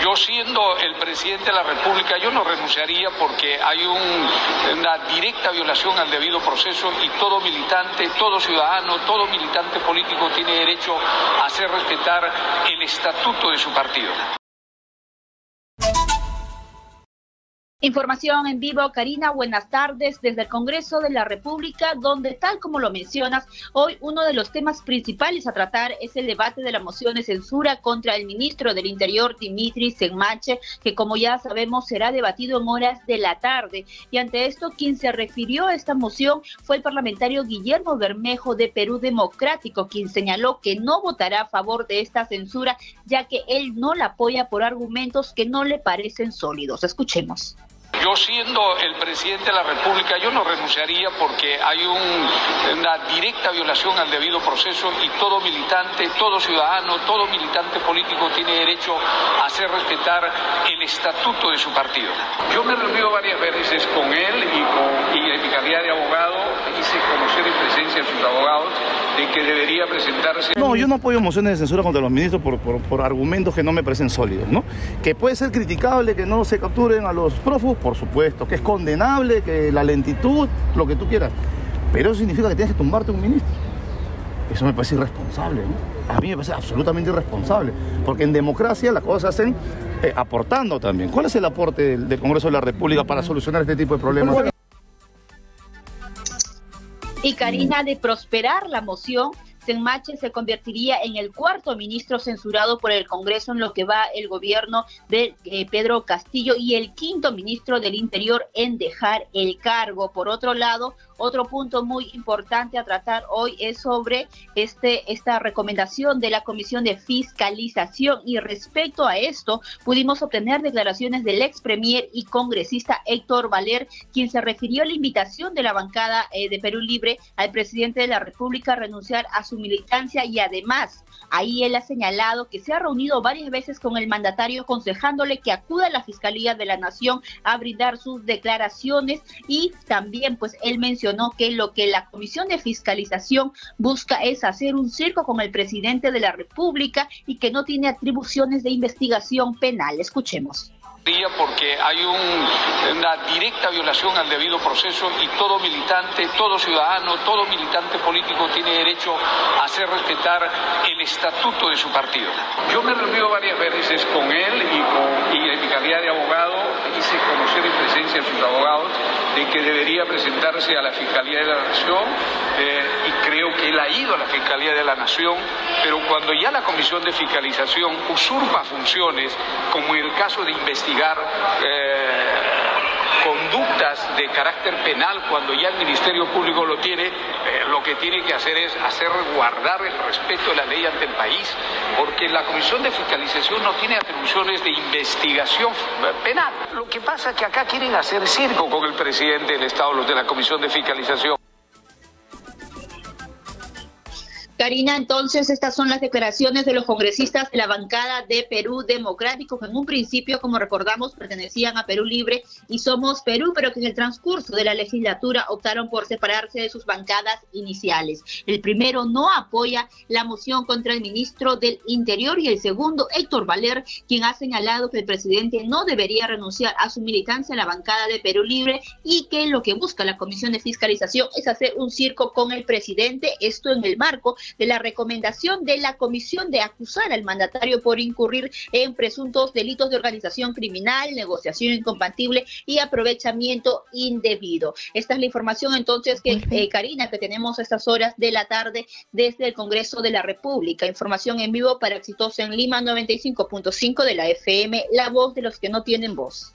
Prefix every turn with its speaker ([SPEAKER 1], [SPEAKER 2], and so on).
[SPEAKER 1] Yo siendo el presidente de la República, yo no renunciaría porque hay una directa violación al debido proceso y todo militante, todo ciudadano, todo militante político tiene derecho a hacer respetar el estatuto de su partido.
[SPEAKER 2] Información en vivo, Karina, buenas tardes desde el Congreso de la República, donde tal como lo mencionas, hoy uno de los temas principales a tratar es el debate de la moción de censura contra el ministro del Interior, Dimitri Senmache, que como ya sabemos será debatido en horas de la tarde. Y ante esto, quien se refirió a esta moción fue el parlamentario Guillermo Bermejo de Perú Democrático, quien señaló que no votará a favor de esta censura, ya que él no la apoya por argumentos que no le parecen sólidos. Escuchemos.
[SPEAKER 1] Yo siendo el presidente de la República, yo no renunciaría porque hay una directa violación al debido proceso y todo militante, todo ciudadano, todo militante político tiene derecho a hacer respetar el estatuto de su partido. Yo me he reunido varias veces con él y en mi calidad de abogado hice conocer en presencia de sus abogados de que debería presentarse...
[SPEAKER 3] No, yo no apoyo mociones de censura contra los ministros por argumentos que no me parecen sólidos, ¿no? Que puede ser criticable que no se capturen a los prófugos, por supuesto, que es condenable, que la lentitud, lo que tú quieras, pero eso significa que tienes que tumbarte a un ministro. Eso me parece irresponsable, ¿no? A mí me parece absolutamente irresponsable, porque en democracia las cosas se hacen aportando también. ¿Cuál es el aporte del Congreso de la República para solucionar este tipo de problemas?
[SPEAKER 2] Y Karina, de prosperar la moción, Senmache se convertiría en el cuarto ministro censurado por el Congreso en lo que va el gobierno de Pedro Castillo y el quinto ministro del Interior en dejar el cargo. Por otro lado, otro punto muy importante a tratar hoy es sobre esta recomendación de la Comisión de Fiscalización, y respecto a esto pudimos obtener declaraciones del ex premier y congresista Héctor Valer, quien se refirió a la invitación de la bancada de Perú Libre al presidente de la República a renunciar a su militancia, y además ahí él ha señalado que se ha reunido varias veces con el mandatario aconsejándole que acuda a la Fiscalía de la Nación a brindar sus declaraciones, y también pues él mencionó que lo que la Comisión de Fiscalización busca es hacer un circo con el presidente de la República y que no tiene atribuciones de investigación penal. Escuchemos.
[SPEAKER 1] Porque hay una directa violación al debido proceso y todo militante, todo ciudadano, todo militante político tiene derecho a hacer respetar el estatuto de su partido. Yo me he reunido varias veces con él y en mi calidad de abogado hice conocer en presencia de sus abogados de que debería presentarse a la Fiscalía de la Nación y creo que él ha ido a la Fiscalía de la Nación, pero cuando ya la Comisión de Fiscalización usurpa funciones, como en el caso de investigar conductas de carácter penal, cuando ya el Ministerio Público lo tiene, lo que tiene que hacer es hacer guardar el respeto de la ley ante el país, porque la Comisión de Fiscalización no tiene atribuciones de investigación penal. Lo que pasa es que acá quieren hacer circo con el presidente del Estado, los de la Comisión de Fiscalización.
[SPEAKER 2] Karina, entonces estas son las declaraciones de los congresistas de la bancada de Perú Democrático, que en un principio, como recordamos, pertenecían a Perú Libre y Somos Perú, pero que en el transcurso de la legislatura optaron por separarse de sus bancadas iniciales. El primero no apoya la moción contra el ministro del Interior y el segundo, Héctor Valer, quien ha señalado que el presidente no debería renunciar a su militancia en la bancada de Perú Libre y que lo que busca la Comisión de Fiscalización es hacer un circo con el presidente, esto en el marco de la recomendación de la Comisión de acusar al mandatario por incurrir en presuntos delitos de organización criminal, negociación incompatible y aprovechamiento indebido. Esta es la información entonces que, Karina, que tenemos a estas horas de la tarde desde el Congreso de la República. Información en vivo para Exitosa en Lima 95.5 de la FM, la voz de los que no tienen voz.